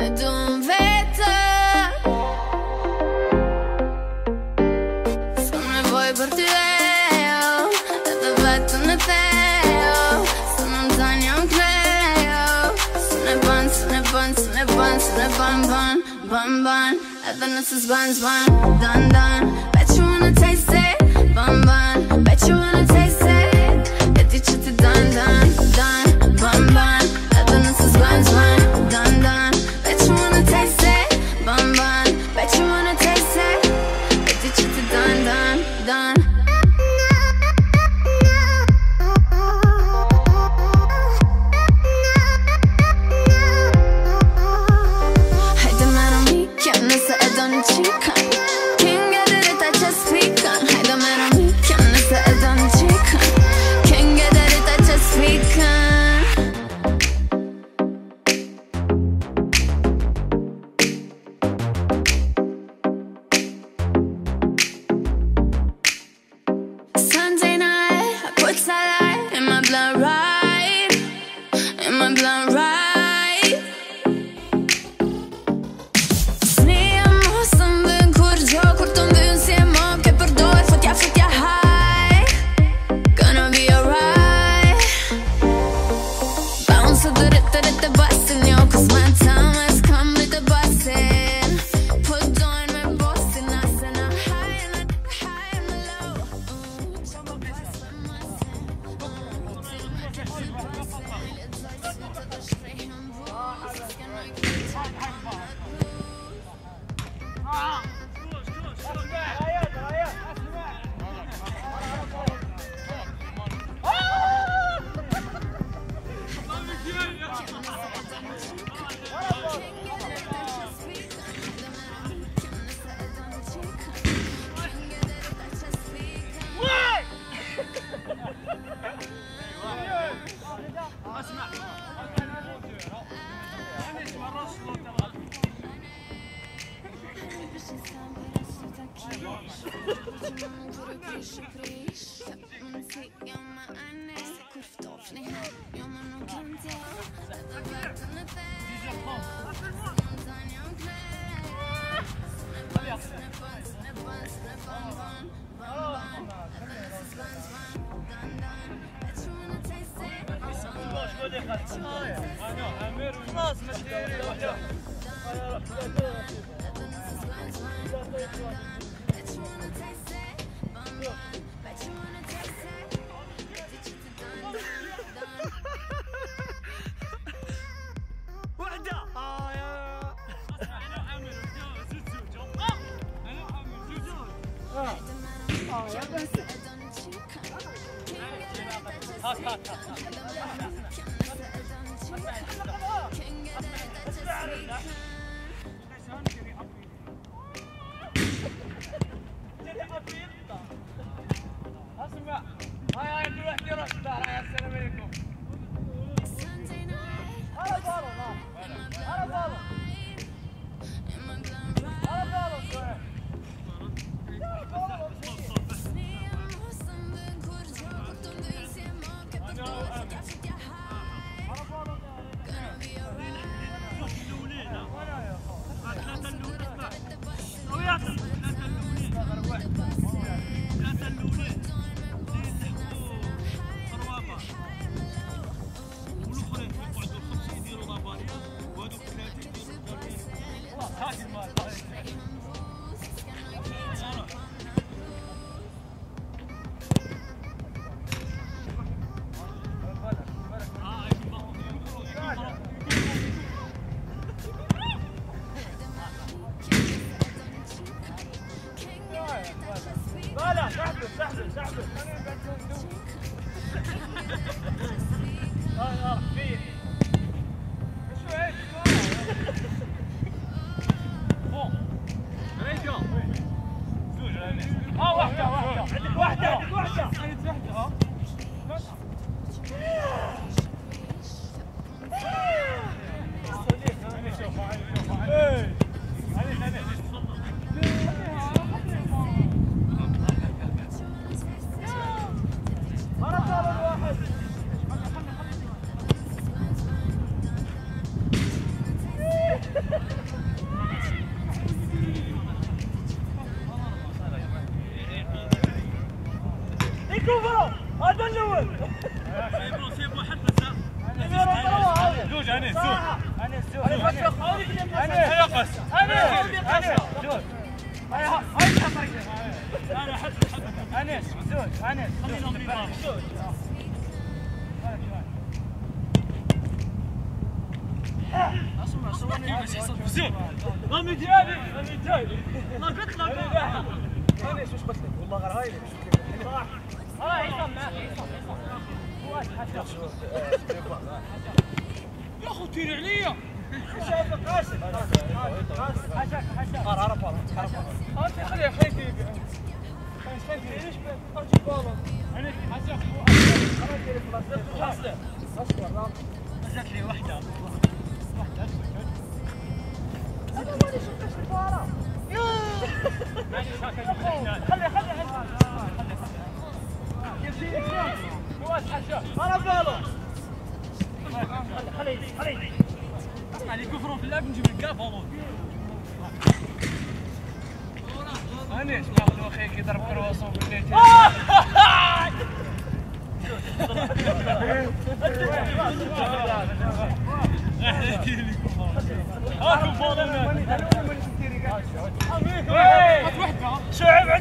بدون vete. Se me voy por ti veo, dove vetto ne teo. Se non dai non creo. Se ne ban, se ne ban, se ne ban, se ne ban, ban, ban, ban. Even this is buns, bun, done, done. Bet you wanna taste it, bun, bun. Bet you wanna taste it. Get you chitty done, done, done, bun, bun. Even this is buns, bun, done, done. Bet you wanna taste it, bun, bun. Bet you wanna taste it. Get you chitty done, done, done. يكفروا هذا الاول. سيبوا حد بس. زوج انس زوج. انس زوج. انس يقص. انس زوج. هاي انا حد انس زوج. انس زوج. اسمع صورني بس يحصل زوج. رامي ديالي رامي ديالي. ما قلت لك انس وش قلت لك؟ والله غير هاي صح. عصام معاه يا اخو تيري عليا. شوف قاسم حشاك هرب انت خليه خليه ليش ارجي بالون انا حشاك نزلت لي واحده هرب بالون خلي اسمع يكفرون في اللعب نجيب الكاف والله. انس ناخذ اخيك يضرب كرواسون بالليل. هاكم فاضل شعب